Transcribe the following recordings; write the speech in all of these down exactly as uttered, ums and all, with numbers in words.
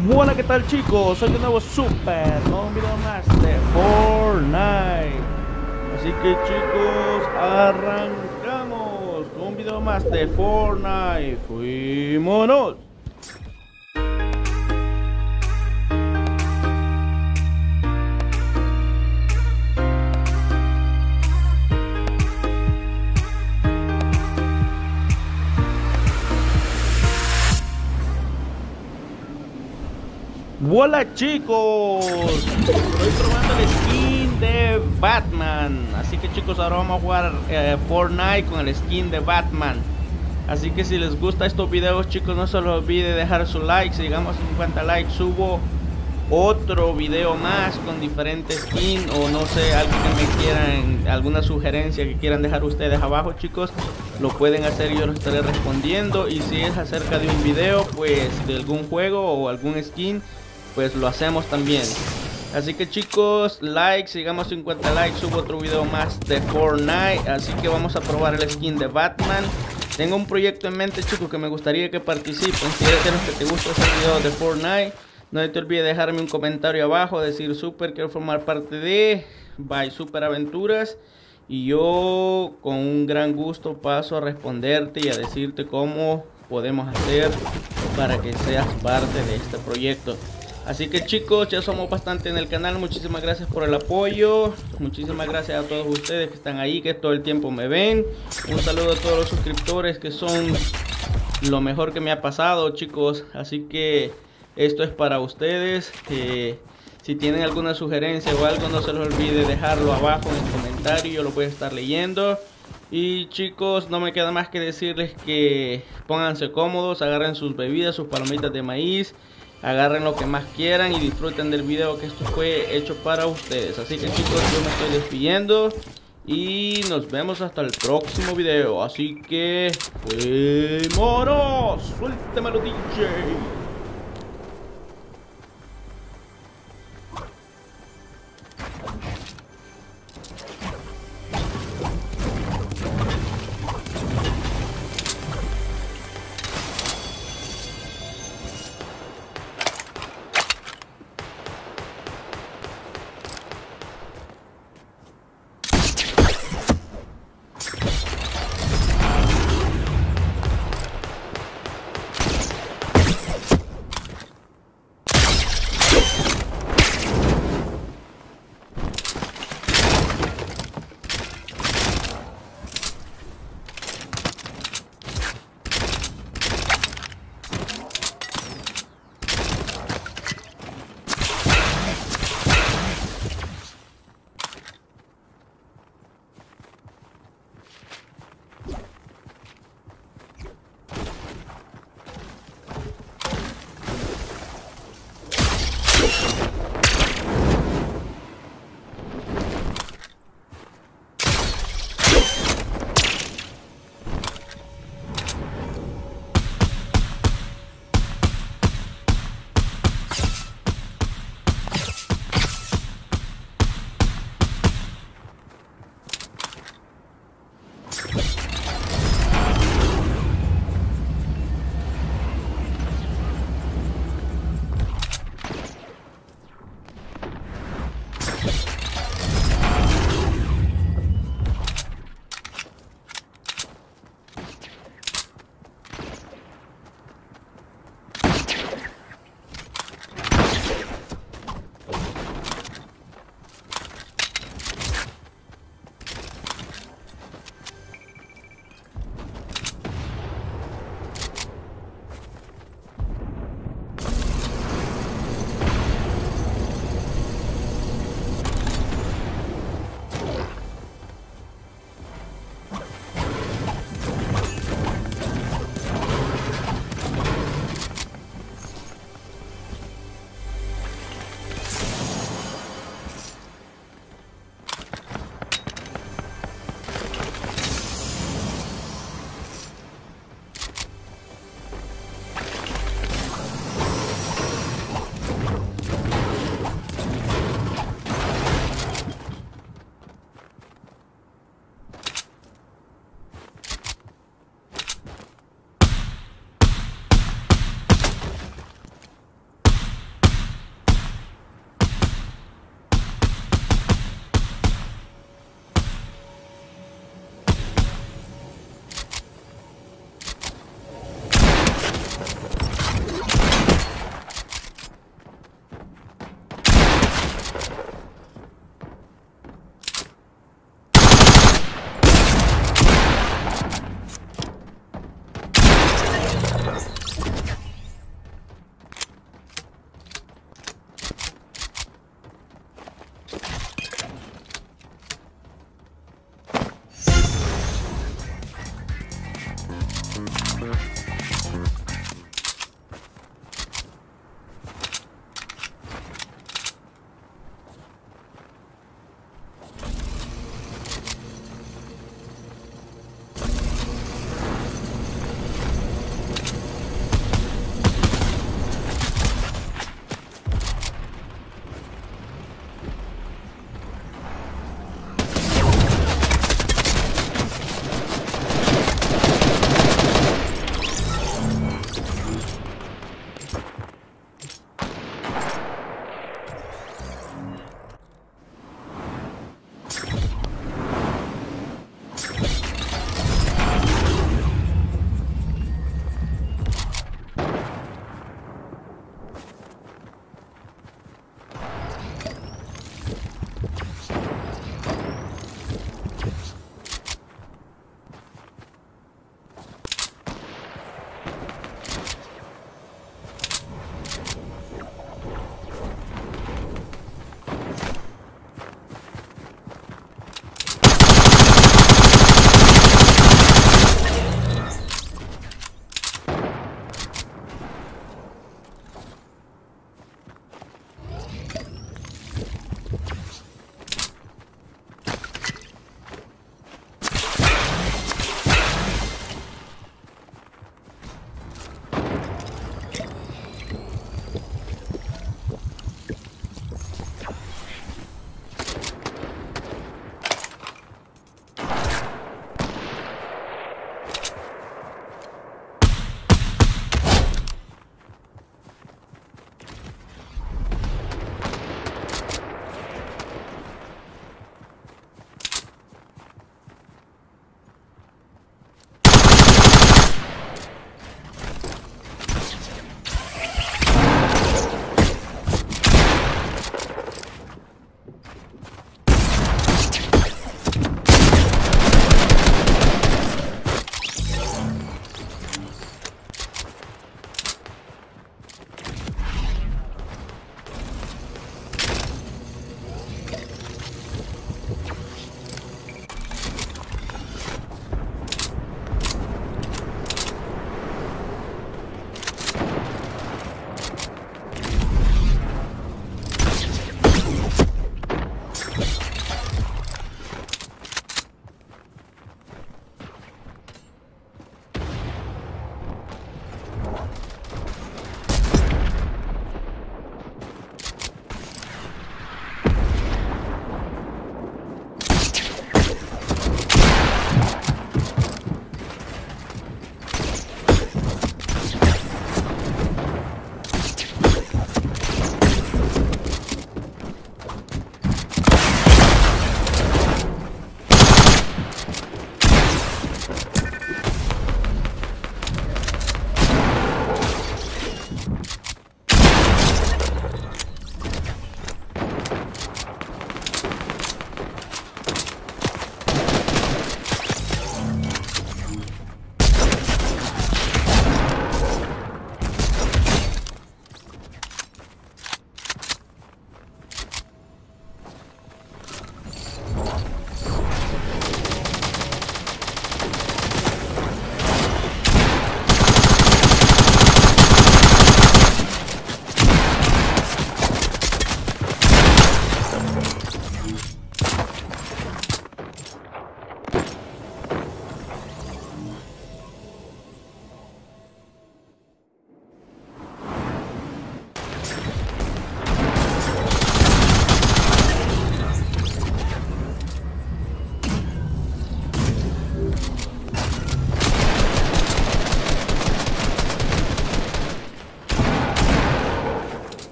Hola, ¿qué tal, chicos? Soy de nuevo Super, ¿no? Un video más de Fortnite. Así que, chicos, arrancamos con un video más de Fortnite. ¡Fuímonos! Hola, chicos, estoy probando el skin de Batman. Así que, chicos, ahora vamos a jugar eh, Fortnite con el skin de Batman. Así que si les gusta estos videos, chicos, no se les olvide dejar su like. Si llegamos a cincuenta likes, subo otro video más con diferentes skins, o no sé, algo que me quieran, alguna sugerencia que quieran dejar ustedes abajo, chicos, lo pueden hacer, yo lo estaré respondiendo. Y si es acerca de un video, pues de algún juego o algún skin, pues lo hacemos también. Así que, chicos, like, si llegamos a cincuenta likes, subo otro video más de Fortnite. Así que vamos a probar el skin de Batman. Tengo un proyecto en mente, chicos, que me gustaría que participen. Si eres de los que te gusta hacer videos de Fortnite, no te olvides dejarme un comentario abajo, decir Super, quiero formar parte de By Super Aventuras. Y yo con un gran gusto paso a responderte y a decirte cómo podemos hacer para que seas parte de este proyecto. Así que, chicos, ya somos bastante en el canal. Muchísimas gracias por el apoyo. Muchísimas gracias a todos ustedes que están ahí, que todo el tiempo me ven. Un saludo a todos los suscriptores, que son lo mejor que me ha pasado, chicos. Así que esto es para ustedes. Eh, si tienen alguna sugerencia o algo, no se les olvide dejarlo abajo en el comentario. Yo lo voy a estar leyendo. Y, chicos, no me queda más que decirles que pónganse cómodos, agarren sus bebidas, sus palomitas de maíz, agarren lo que más quieran y disfruten del video, que esto fue hecho para ustedes. Así que, chicos, yo me estoy despidiendo y nos vemos hasta el próximo video. Así que, ¡fuímonos! ¡Suéltemelo, D J!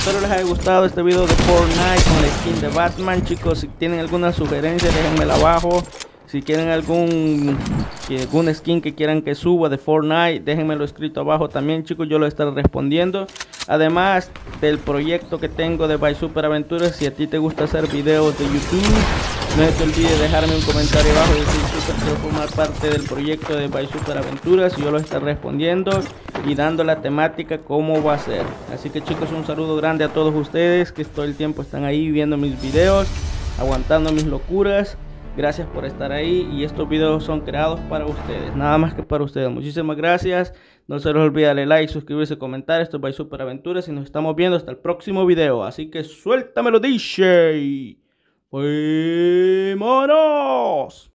espero les haya gustado este video de Fortnite con la skin de Batman, chicos. Si tienen alguna sugerencia, déjenmela abajo. Si quieren algún, algún skin que quieran que suba de Fortnite, déjenmelo escrito abajo también, chicos. Yo lo estaré respondiendo. Además del proyecto que tengo de By Super Aventuras, si a ti te gusta hacer videos de YouTube, no te olvides dejarme un comentario abajo y decir Super quiero formar parte del proyecto de By Super Aventuras. Yo lo estaré respondiendo y dando la temática cómo va a ser. Así que chicos, un saludo grande a todos ustedes que todo el tiempo están ahí viendo mis videos, aguantando mis locuras. Gracias por estar ahí y estos videos son creados para ustedes, nada más que para ustedes. Muchísimas gracias. No se les olvide darle like, suscribirse, comentar. Esto es By Super Aventuras y nos estamos viendo hasta el próximo video. Así que suéltamelo, D J. ¡Fuímonos!